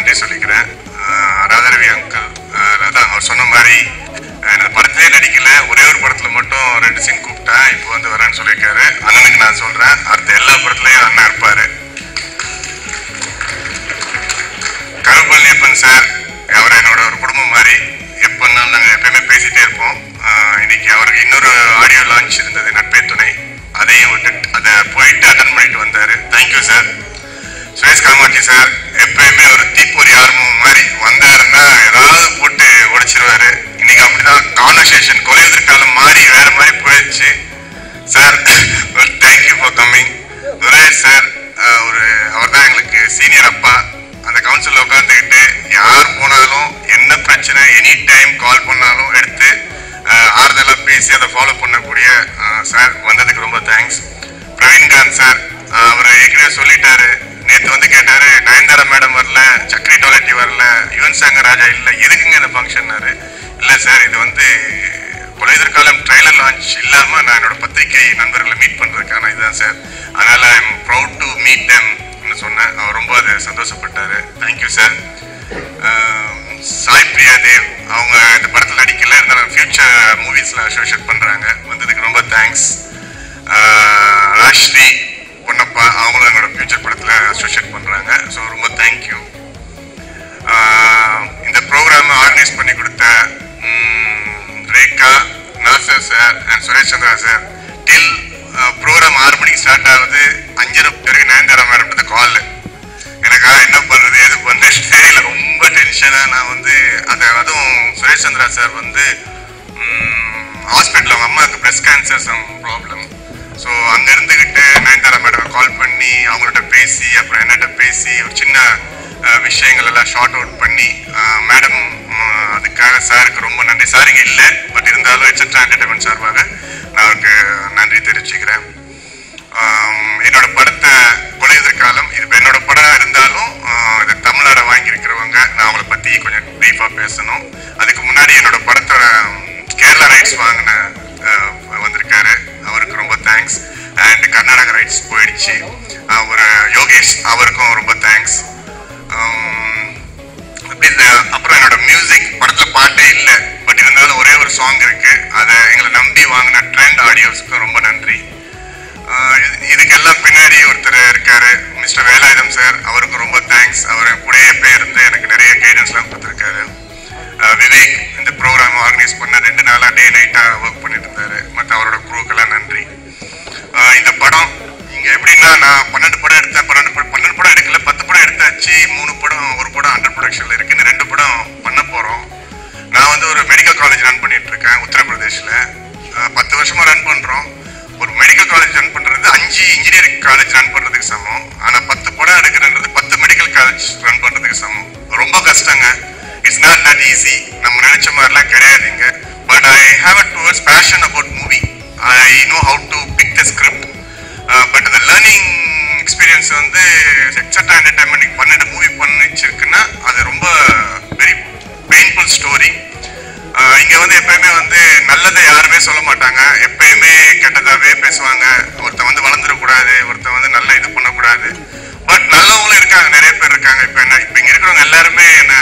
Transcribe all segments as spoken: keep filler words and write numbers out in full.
நன்றி சொல்லிக்கிறேன். ராதாரவி அங்கிள் அதான் அவர் சொன்ன மாதிரி அந்த படத்திலே நடிக்கல, ஒரே ஒரு படத்துல மட்டும் ரெண்டு சீன் கூப்பிட்டேன், இப்போ வந்து வரேன்னு சொல்லியிருக்காரு. அண்ணனுக்கு நான் சொல்றேன், அடுத்த எல்லா படத்துலயும் அண்ணன் இருப்பாரு. கருப்பழனியப்பன் சார், அவர் என்னோட ஒரு குடும்பம் மாதிரி, எப்பன்னாலும் நாங்கள் எப்பயுமே பேசிட்டே இருப்போம். இன்னைக்கு அவருக்கு இன்னொரு ஆடியோ லான்ச் இருந்தது, நட்பே துணை, அதையும் விட்டு அதை போயிட்டு அட்டன் பண்ணிட்டு வந்தாரு. Thank you sir. Suresh Kamatchi sir எப்பயுமே ஒரு தீப்பொறி ஆர்வம் மாதிரி வந்தாருன்னா ஏதாவது போட்டு உடைச்சிருவாரு. இன்னைக்கு அப்படிதான் கான்வர்சேஷன் கொலை எதிர்காலம் மாறி வேற மாதிரி போயிடுச்சு. Sir thank you for coming. Suresh sir ஒரு அவர் தான் எங்களுக்கு சீனியர் அப்பா. அந்த கவுன்சிலில் உட்காந்துக்கிட்டு யார் போனாலும் என்ன பிரச்சனை எனி டைம் கால் பண்ணாலும் எடுத்து ஆறுதலாக பேசி அதை ஃபாலோ பண்ணக்கூடிய சார் வந்ததுக்கு ரொம்ப தேங்க்ஸ். பிரவீன்காந்த் சார் அவர் ஏற்கனவே சொல்லிட்டாரு, நேற்று வந்து கேட்டாரு, நயன்தாரா மேடம் வரல, சக்கரி டோலட்டி வரல, யுவன் சங்கர் ராஜா இல்லை, எதுக்குங்க இந்த ஃபங்க்ஷன்னாரு. இல்லை சார், இது வந்து கொலை எதிர்காலம் ட்ரெய்லர் லான்ச் இல்லாமல் நான் என்னோட பத்திரிகை நண்பர்களை மீட் பண்ணுறதுக்கான இதுதான் சார். அதனால் I am proud to meet them சொன்னேன். அவர் ரொம்ப அது சந்தோஷப்பட்டாரு. Thank you sir. சாய் பிரியா தேவ் அவங்க இந்த படத்தில் நடிக்கல, இருந்தாலும் ஃபியூச்சர் மூவிஸில் அசோசியேட் பண்ணுறாங்க, வந்ததுக்கு ரொம்ப தேங்க்ஸ். ராஷ்ஸ்ரீ பொன்னப்பா அவங்களும் என்னோட ஃபியூச்சர் படத்தில் அசோசியேட் பண்ணுறாங்க. ஸோ ரொம்ப தேங்க்யூ. இந்த ப்ரோக்ராமை ஆர்கனைஸ் பண்ணி கொடுத்த Rekha, Nassar sir and Suresh Chandra sir. Till programme ஆறு மணிக்கு ஸ்டார்ட் ஆகுது, அஞ்சரை வரைக்கும் நயன்தாரா மேடம் கால். எனக்கா என்ன பண்ணுறது எது பண்ணுறது தெரியல, ரொம்ப டென்ஷனாக நான் வந்து அதை அதுவும் சுரேஷ் சந்திரா சார் வந்து ஹாஸ்பிட்டல் அவங்க அம்மாவுக்கு breast cancer some problem. So அங்கே இருந்துக்கிட்டு நயன்தாரா மேடம் கால் பண்ணி அவங்கள்ட்ட பேசி அப்புறம் என்னட்ட பேசி ஒரு சின்ன விஷயங்கள் எல்லாம் ஷார்ட் அவுட் பண்ணி மேடம் அதுக்காக சாருக்கு ரொம்ப நன்றி. சார் இங்கே இல்லை, பட் இருந்தாலும் எட்ஸெட்ரா என்டர்டைன்மெண்ட் சார்பாக நான் அவருக்கு நன்றி தெரிவிச்சுக்கிறேன். என்னோட படத்தை கொலை எதிர்காலம் இது இப்போ என்னோட படம் இருந்தாலும் இதை தமிழரை வாங்கியிருக்கிறவங்க நான் அவங்கள பற்றி கொஞ்சம் ப்ரீஃபாக பேசணும். அதுக்கு முன்னாடி என்னோட படத்தோட கேரளா ரைட்ஸ் வாங்கின வந்திருக்காரு, அவருக்கு ரொம்ப தேங்க்ஸ். அண்ட் கர்நாடகா ரைட்ஸ் போயிடுச்சு ஒரு யோகேஷ், அவருக்கும் ரொம்ப தேங்க்ஸ். அப்படி இந்த அப்புறம் என்னோட மியூசிக் படத்தில் பாட்டே இல்லை, பட் இருந்தாலும் ஒரே ஒரு சாங் இருக்கு, அதை எங்களை நம்பி வாங்கின ட்ரெண்ட் ஆடியோஸ்க்கும் ரொம்ப நன்றி. இதுக்கெல்லாம் பின்னாடி ஒருத்தர் இருக்காரு, மிஸ்டர் வேலாயுதம் சார், அவருக்கு ரொம்ப தேங்க்ஸ். அவர் கூட எப்போ இருந்து எனக்கு நிறைய கைடன்ஸ்லாம் கொடுத்துருக்காரு. விவேக் இந்த ப்ரோக்ராம் ஆர்கனைஸ் பண்ண ரெண்டு நாளாக டே நைட்டாக ஒர்க் பண்ணிட்டு இருந்தாரு. மற்ற அவரோட குரூக்கெல்லாம் நன்றி. இந்த படம் இங்கே எப்படின்னா நான் பன்னெண்டு படம் எடுத்தேன், பன்னெண்டு படம் பன்னெண்டு படம் எடுக்கல, பத்து படம் எடுத்தாச்சு, மூணு படம் ஒரு படம் அண்டர் ப்ரொடக்ஷனில் இருக்குது, இந்த ரெண்டு படம் பண்ண போகிறோம். நான் வந்து ஒரு மெடிக்கல் காலேஜ் ரன் பண்ணிட்டு இருக்கேன் உத்தரப்பிரதேஷில். பத்து வருஷமாக ரன் பண்ணுறோம். ஒரு மெடிக்கல் காலேஜ் ரன் பண்ணுறது அஞ்சு இன்ஜினியரிங் காலேஜ் ரன் பண்ணுறதுக்கு சமம். ஆனால் பத்து படம் எடுக்கிறன்றது பத்து மெடிக்கல் காலேஜ் ரன் பண்ணுறதுக்கு சமம். ரொம்ப கஷ்டங்க. It's not that easy. நம்ம நினைச்ச மாதிரிலாம் கிடையாதுங்க. But I have a towards passion about movie. I know how to pick the script. But அந்த லேர்னிங் எக்ஸ்பீரியன்ஸ் வந்து எக்ஸட்ரா என்டர்டைன்மெண்ட் பன்னெண்டு மூவி பண்ணிச்சிருக்குன்னா அது ரொம்ப வெரி பெயின்ஃபுல் ஸ்டோரி. இங்கே வந்து எப்பயுமே வந்து நல்லதை யாருமே சொல்ல மாட்டாங்க, எப்பயுமே கெட்டதாகவே பேசுவாங்க. ஒருத்தன் வந்து வளர்ந்துடக்கூடாது, ஒருத்தன் வந்து நல்ல இது பண்ணக்கூடாது. பட் நல்லவங்களும் இருக்காங்க, நிறைய பேர் இருக்காங்க. இப்போ என்ன இப்போ இங்கே இருக்கிறவங்க எல்லாருமே என்ன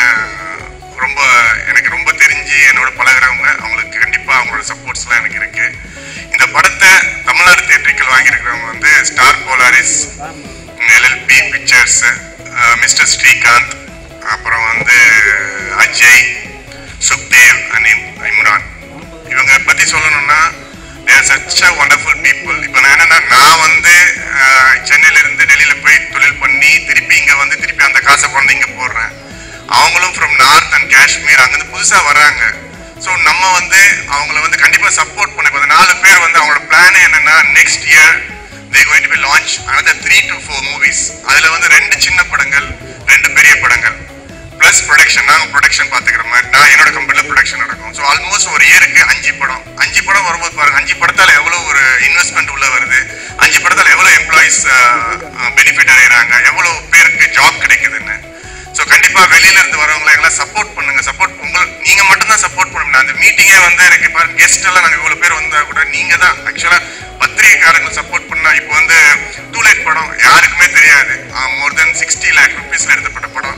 ரொம்ப எனக்கு ரொம்ப தெரிஞ்சு என்னோட பழகிறவங்க. அவங்களுக்கு கண்டிப்பாக அவங்களோட சப்போர்ட்ஸ்லாம் எனக்கு இருக்கு. இந்த படத்தை தமிழ்நாடு தியேட்டரிக்கல் வாங்கியிருக்கிறவங்க வந்து star Polaris, LLP pictures, mister Srikanth, அப்புறம் வந்து அஜய், சுக்தேவ் அண்ட் இம்ரான். இவங்க பற்றி சொல்லணும்னா there such a wonderful people. இப்போ நான் என்னன்னா நான் வந்து சென்னையிலேருந்து டெல்லியில் போய் தொழில் பண்ணி திருப்பி இங்கே வந்து திருப்பி அந்த காசை கொண்டு இங்கே போடுறேன். அவங்களும் ஃப்ரம் நார்த் அண்ட் காஷ்மீர் அங்கேருந்து புதுசாக வர்றாங்க. ஸோ நம்ம வந்து அவங்கள வந்து கண்டிப்பாக சப்போர்ட் பண்ண. இப்போ நாலு பேர் வந்து அவங்களோட பிளானே என்னென்னா next year they going to be launch another three to four movies. அதில் வந்து ரெண்டு சின்ன படங்கள், ரெண்டு பெரிய படங்கள் ப்ளஸ் ப்ரொடக்ஷன். நாங்கள் ப்ரொடக்ஷன் பார்த்துக்கிற மாதிரி நான் என்னோட கம்பெனியில் ப்ரொடக்ஷன் நடக்கும். ஸோ ஆல்மோஸ்ட் ஒரு இயருக்கு அஞ்சு படம் அஞ்சு படம் வரும்போது பாருங்கள், அஞ்சு படத்தால் எவ்வளோ ஒரு இன்வெஸ்ட்மெண்ட் உள்ள வருது, அஞ்சு படத்தால் எவ்வளோ எம்ப்ளாயீஸ் பெனிஃபிட் அடைகிறாங்க, எவ்வளோ பேருக்கு ஜாப் கிடைக்குதுன்னு. ஸோ கண்டிப்பாக வெளியிலேருந்து வரவங்களை எல்லாம் சப்போர்ட் பண்ணுங்கள். சப்போர்ட் உங்களுக்கு நீங்கள் மட்டும்தான் சப்போர்ட் பண்ண முடியும். அந்த மீட்டிங்கே வந்து எனக்கு பாருங்க கெஸ்ட் எல்லாம் நாங்கள் இவ்வளோ பேர் வந்தால் கூட நீங்கள் தான் ஆக்சுவலாக பத்திரிகைக்காரங்களை சப்போர்ட் பண்ணால். இப்போ வந்து டூ லைட் படம் யாருக்குமே தெரியாது, மோர் தென் சிக்ஸ்டி லேக் ருபீஸில் எடுத்தப்பட்ட படம். நீங்கள்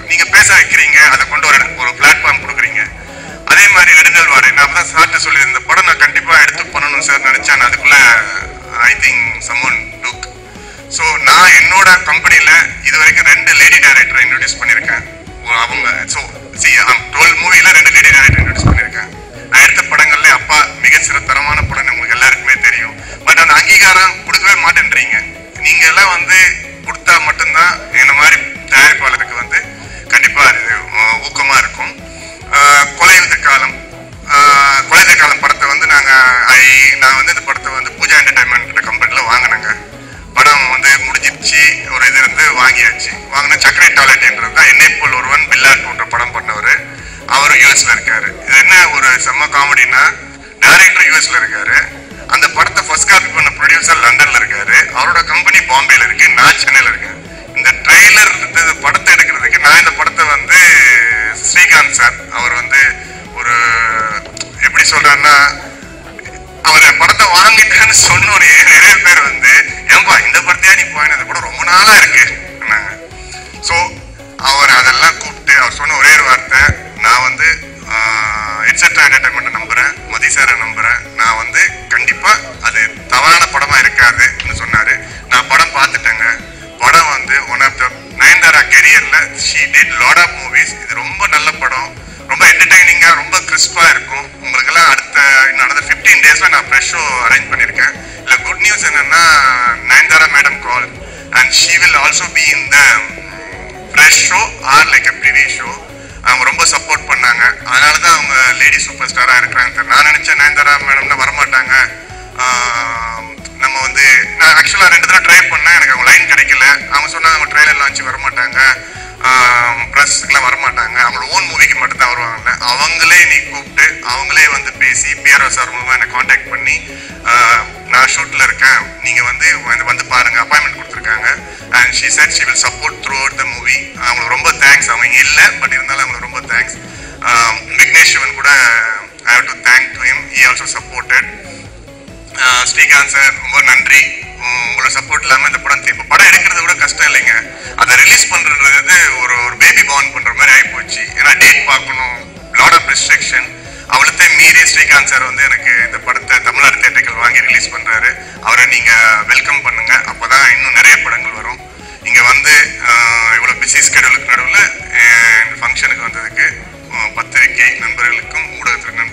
பேச வைக்கிறீங்க, அதை கொண்டு ஒரு ஒரு பிளாட்ஃபார்ம் கொடுக்குறீங்க. அதே மாதிரி நெடுங்கல் வாடை நான் அப்பதான் சார்ட்ட சொல்லி இந்த படம் நான் கண்டிப்பா எடுத்து பண்ணணும் சார் நினைச்சேன். அதுக்குள்ள I think someone took. So நான் என்னோட கம்பெனியில இது வரைக்கும் ரெண்டு லேடி டைரக்டரை இன்ட்ரோடியூஸ் பண்ணியிருக்கேன். அவங்க ஸோ சி டுவெல் மூவில ரெண்டு லேடி டைரக்டர் இன்ட்ரோடியூஸ் பண்ணியிருக்கேன். நான் எடுத்த படங்கள்ல அப்பா மிகச்சிற தரமான படம் உங்களுக்கு எல்லாருக்குமே தெரியும். பட் அந்த அங்கீகாரம் கொடுக்கவே மாட்டேன்றீங்க. நீங்க எல்லாம் வந்து கொடுத்தா மட்டும்தான் என்ன மாதிரி தயாரிப்பாளருக்கு வந்து கண்டிப்பா அது ஊக்கமா இருக்கும். கொலையுத காலம் கொலையுத காலம் படத்தை வந்து நாங்க ஐ நான் வந்து இந்த படத்தை வந்து பூஜா என்டர்டைன்மெண்ட் கம்பெனில வாங்கினேங்க. படம் வந்து முடிஞ்சிருச்சு, ஒரு இது இருந்து வாங்கியாச்சு. வாங்கின சக்கரை டாலெட்ன்றது தான் என்னை போல் ஒருவன் பில்லாட் போன்ற படம் பண்ணவர். அவரும் யூஎஸ்ல இருக்காரு. இது என்ன ஒரு செம்ம காமெடினா, டைரக்டர் யூஎஸ்ல இருக்காரு, அந்த படத்தை ஃபர்ஸ்ட் காப்பி பண்ண ப்ரொடியூசர் லண்டன்ல இருக்காரு, அவரோட கம்பெனி பாம்பேல இருக்கு, நான் சென்னையில இருக்கேன். இந்த ட்ரெய்லர் இந்த படத்தை எடுக்கிறதுக்கு நான் இந்த படத்தை வந்து ஸ்ரீகாந்த் சார் அவர் வந்து ஒரு எப்படி சொல்றாருன்னா, அவர் படத்தை வாங்கிட்டேன்னு சொன்னோடனே நிறைய பேர் வந்து ஏன்பா இந்த படத்தையா நீ போயின, இந்த படம் ரொம்ப நாளா இருக்கு. ஸோ அவர் அதெல்லாம் கூப்பிட்டு அவர் சொன்ன ஒரே ஒரு வார்த்தை, நான் வந்து எட்ஸெட்ரா என்டர்டைன்மெண்ட் நம்புறேன், மதி சாரை நம்புறேன், நான் வந்து கண்டிப்பா அது தவறான படமா இருக்காதுன்னு சொன்னாரு. நான் படம் பார்த்துட்டேங்க. படம் வந்து ஒன் ஆஃப் த நயன்தாரா கெரியர்ல she did lot of movies. இது ரொம்ப நல்ல படம், ரொம்ப என்டர்டைனிங்கா ரொம்ப கிறிஸ்பா இருக்கும். உங்களுக்கெல்லாம் அடுத்த இன்னும் ஃபிஃப்டீன் டேஸ்ல நான் ஃப்ரெஷ் ஷோ அரேஞ்ச் பண்ணியிருக்கேன். இல்லை குட் நியூஸ் என்னன்னா, Nayanthara madam call and she will also be in the fresh show or like a preview show. அவங்க ரொம்ப சப்போர்ட் பண்ணாங்க. அதனால தான் அவங்க லேடி சூப்பர் ஸ்டாராக இருக்கிறாங்க. நான் நினச்சேன் நயன்தாரா மேடம்னா வரமாட்டாங்க. நம்ம வந்து நான் ஆக்சுவலாக ரெண்டு தடவை ட்ரை பண்ணேன், எனக்கு அவங்க லைன் கிடைக்கல. அவங்க சொன்னாங்க அவங்க ட்ரெயிலர் லான்ச்சு வரமாட்டாங்க, ப்ரெஸ்க்குலாம் வரமாட்டாங்க, அவங்களோட ஓன் மூவிக்கு மட்டும்தான் வருவாங்க. அவங்களே நீ கூப்பிட்டு அவங்களே வந்து பேசி பிஆர்ஓ சார் மூலமாக என்னை காண்டாக்ட் பண்ணி நான் ஷூட்டில் இருக்கேன், நீங்கள் வந்து வந்து பாருங்க அப்பாயின்மெண்ட் கொடுத்துருக்காங்க. And she said she will support throughout the movie. அவங்களுக்கு ரொம்ப தேங்க்ஸ். அவங்க இல்லை பட் இருந்தாலும் அவங்களுக்கு ரொம்ப தேங்க்ஸ். விக்னேஷ் சிவன் கூட I have to thank to him, he also supported. Srikanth sir ரொம்ப நன்றி. உங்களோட சப்போர்ட் இல்லாமல் இந்த படம் இப்போ படம் எடுக்கிறது கூட கஷ்டம் இல்லைங்க, அதை ரிலீஸ் பண்ணுறது ஒரு ஒரு பேபி பார்ன் பண்ணுற மாதிரி ஆகிப்போச்சு. ஏன்னா டேட் பார்க்கணும், லாட் ஆஃப் ரெஸ்ட்ரிக்ஷன். அவளத்தை மீறி ஸ்ரீகாந்த் சார் வந்து எனக்கு இந்த படத்தை தமிழ்நாடு தியேட்டர்கள் வாங்கி ரிலீஸ் பண்ணுறாரு. அவரை நீங்கள் வெல்கம் பண்ணுங்க, அப்போ தான் இன்னும் நிறைய படங்கள் வரும். இங்கே வந்து இவ்வளோ பிஸி ஸ்கெடியூலுக்கு நடுவில் இந்த ஃபங்க்ஷனுக்கு வந்ததுக்கு பத்திரிகை நண்பர்களுக்கும் ஊடகத்திற்கு நண்பர்களுக்கும்